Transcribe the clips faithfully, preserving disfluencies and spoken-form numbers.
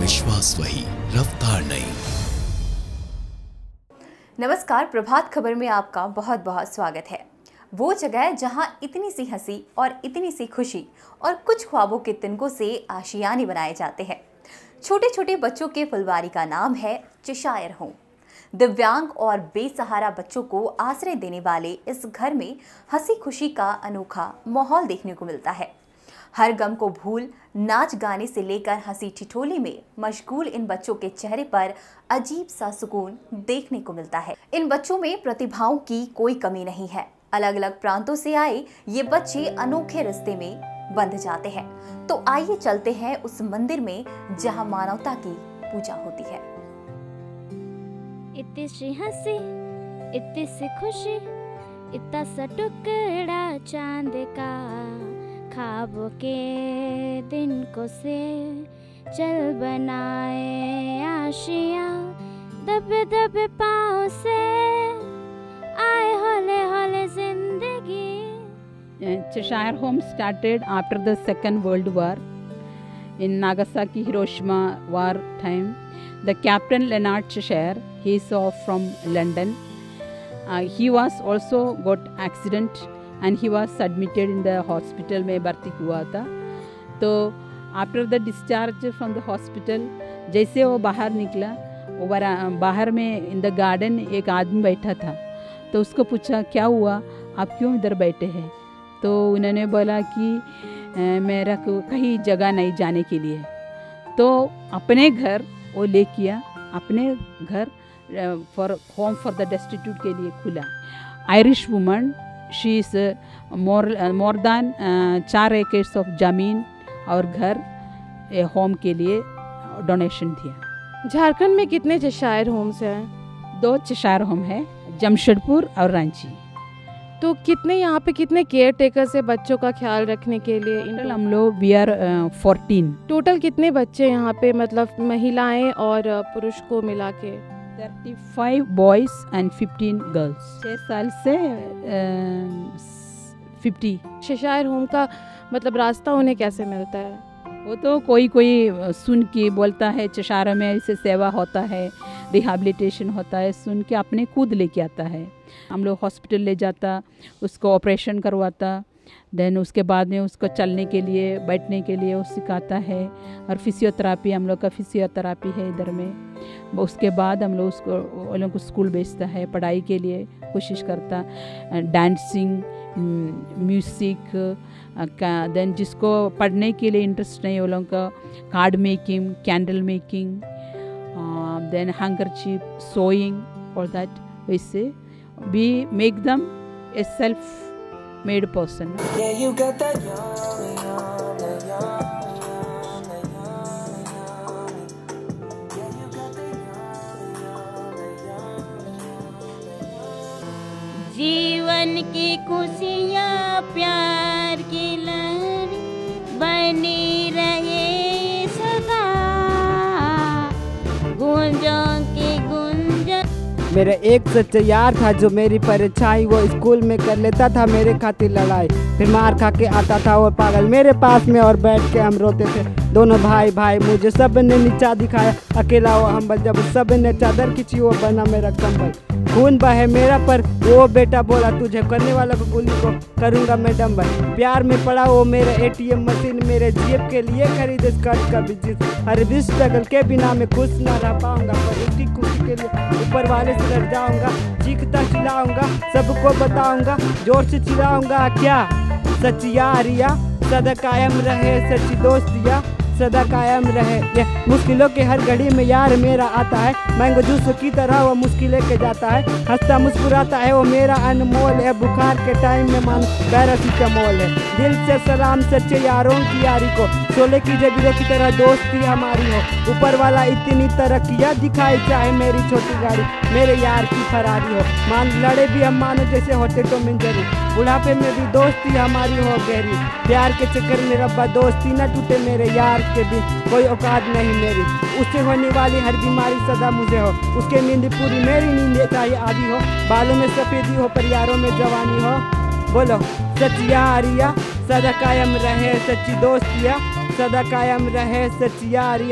विश्वास वही, रफ्तार नहीं। नमस्कार, प्रभात खबर में आपका बहुत बहुत स्वागत है। वो जगह जहां इतनी सी हंसी और इतनी सी खुशी और कुछ ख्वाबों के तिनकों से आशियाने बनाए जाते हैं। छोटे छोटे बच्चों के फुलवारी का नाम है चेशायर होम। दिव्यांग और बेसहारा बच्चों को आश्रय देने वाले इस घर में हंसी खुशी का अनोखा माहौल देखने को मिलता है। हर गम को भूल नाच गाने से लेकर हंसी ठिठोली में मशगूल इन बच्चों के चेहरे पर अजीब सा सुकून देखने को मिलता है। इन बच्चों में प्रतिभाओं की कोई कमी नहीं है। अलग अलग प्रांतों से आए ये बच्चे अनोखे रिश्ते में बंध जाते हैं। तो आइए चलते हैं उस मंदिर में जहां मानवता की पूजा होती है। इतनी सी हंसी, इतनी सी खुशी, इतना सा टुकड़ा चांद का, ख्वाबों के दिन को से चल बनाए आशियां, दबे दबे पाँव से आए हौले हौले जिंदगी। Cheshire Home started after the Second World War. In Nagasaki, Hiroshima war time, the Captain Leonard Cheshire, he is from London. Uh, he was also got accident and he was admitted in the hospital में भर्ती हुआ था। तो after the discharge from the hospital, जैसे वो बाहर निकला, वो बाहर में in the garden एक आदमी बैठा था। तो उसको पूछा क्या हुआ, आप क्यों इधर बैठे हैं? तो उन्होंने बोला कि मेरा को कहीं जगह नहीं जाने के लिए। तो अपने घर वो ले किया, अपने घर for home for the destitute के लिए खुला। Irish woman, she is more more than चार एकर्स ऑफ ज़मीन और घर होम के लिए डोनेशन दिया। झारखंड में कितने चेशायर होम्स हैं? दो चेशायर होम है, जमशेदपुर और रांची। तो कितने यहाँ पे कितने केयर टेकर से बच्चों का ख्याल रखने के लिए? टोटल हम लोग वी आर फोर्टीन। टोटल कितने बच्चे यहाँ पे, मतलब महिलाएं और पुरुष को मिला के? Thirty five boys and fifteen girls. छः साल से फिफ्टी। चेशायर होम का मतलब रास्ता उन्हें कैसे मिलता है? वो तो कोई कोई सुन के बोलता है चेशायर में ऐसे सेवा होता है, रिहैबिलिटेशन होता है, सुन के अपने खुद लेके आता है। हम लोग हॉस्पिटल ले जाता, उसको ऑपरेशन करवाता, देन उसके बाद में उसको चलने के लिए, बैठने के लिए वो सिखाता है। और फिजियोथेरापी, हम लोग का फिजियोथेरापी है इधर में। उसके बाद हम लोग उसको वो लोग को स्कूल भेजता है, पढ़ाई के लिए कोशिश करता, डांसिंग, म्यूज़िक का। देन जिसको पढ़ने के लिए इंटरेस्ट नहीं, वो लोगों का card making, candle making, then handkerchief, sewing और दैट। वैसे we make them a self-made person. Yeah, you got that yummy, yummy, yummy, yummy. Yeah, you got that yummy, yummy, yummy. जीवन की खुशियाँ प्यार की लहर बनी रहे सदा, गूंजों की गुंजन। मेरा एक सच्चा यार था जो मेरी परछाई, वो स्कूल में कर लेता था मेरे खातिर लड़ाई, फिर मार खा के आता था वो पागल मेरे पास में और बैठ के हम रोते थे दोनों भाई भाई। मुझे सब ने नीचा दिखाया, अकेला वो हम्बल, जब सब ने चादर खींची वो बना मेरा कंबल। खून बहे मेरा पर वो बेटा बोला, तुझे करने वाला को गोली को करूँगा मैं डंबल। प्यार में पड़ा वो मेरा एटीएम मशीन, मेरे जेब के लिए खरीदे स्कर्ट का बिजनेस। हर भी स्ट्रगल के बिना मैं खुश ना रह पाऊंगा, पर उसकी खुशी के लिए ऊपर वाले से डर जाऊंगा। चीखता चिल्लाऊंगा, सबको बताऊंगा, जोर से चिल्लाऊंगा, क्या सच यारिया सदा कायम रहे, सच्ची दोस्तिया सदा कायम रहे। ये मुश्किलों के हर घड़ी में यार मेरा आता है, मैंगो जूस की तरह वो मुश्किलें के जाता है। हंसता मुस्कुराता है वो मेरा अनमोल है, बुखार के टाइम में मान पैरासीटामोल है। दिल से सलाम सच्चे यारों की यारी को, शोले की जबीरों की तरह दोस्ती हमारी हो। ऊपर वाला इतनी तरक्कियाँ दिखाए, चाहे मेरी छोटी गाड़ी मेरे यार की फरारी हो। मान लड़े भी हम मानो जैसे होते तो मिंजरी, बुढ़ापे में भी दोस्ती हमारी हो गहरी। प्यार के चक्कर में रब्बा दोस्ती न टूटे, मेरे यार के भी कोई औकात नहीं मेरी। उससे होने वाली हर बीमारी सदा मुझे हो, उसके नींद पूरी मेरी नींद चाहे आदि हो। बालों में सफेदी हो पर यारों में जवानी हो। बोलो सच यारिया सदा कायम रहे, सच्ची दोस्तिया सदा कायम रहे, सच यारिया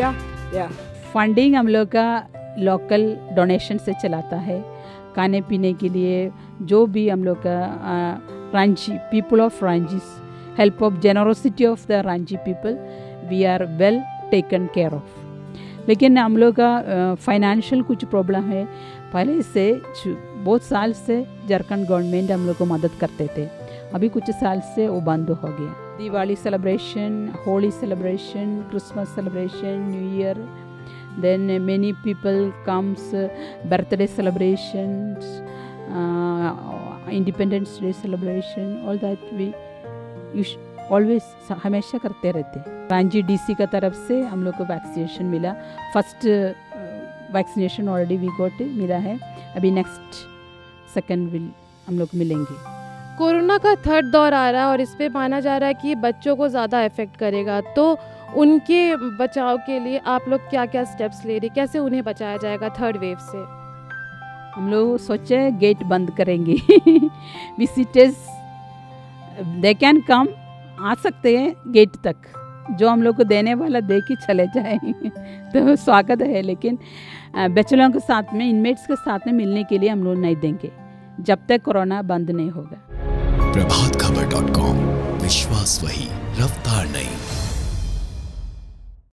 या फंडिंग हम लोग का लोकल डोनेशन से चलाता है। खाने पीने के लिए जो भी हम लोग का Ranchi people of Ranchi help of generosity of the Ranchi people we are well taken care of. लेकिन हम लोग का फाइनेंशियल कुछ प्रॉब्लम है। पहले से बहुत साल से झारखंड गवर्नमेंट हम लोग को मदद करते थे, अभी कुछ साल से वो बंद हो गया। Diwali celebration, Holi celebration, Christmas celebration, new year, then many people comes uh, birthday celebrations, uh, independence day celebration, all that we you always हमेशा करते रहते हैं। रांची डीसी का तरफ से हम लोग को वैक्सीनेशन मिला, first vaccination already we got मिला है, अभी नेक्स्ट सेकंड विल हम लोग मिलेंगे। कोरोना का थर्ड दौर आ रहा है और इस पे माना जा रहा है कि बच्चों को ज़्यादा इफेक्ट करेगा, तो उनके बचाव के लिए आप लोग क्या क्या स्टेप्स ले रहे, कैसे उन्हें बचाया जाएगा थर्ड वेव से? हम लोग सोचे गेट बंद करेंगे विजिटर्स दे कैन कम, आ सकते हैं गेट तक, जो हम लोग को देने वाला दे के चले जाए तो स्वागत है। लेकिन बच्चों के साथ में, इनमेट्स के साथ में मिलने के लिए हम लोग नहीं देंगे जब तक कोरोना बंद नहीं होगा। प्रभात खबर डॉट कॉम, विश्वास वही, रफ्तार नहीं।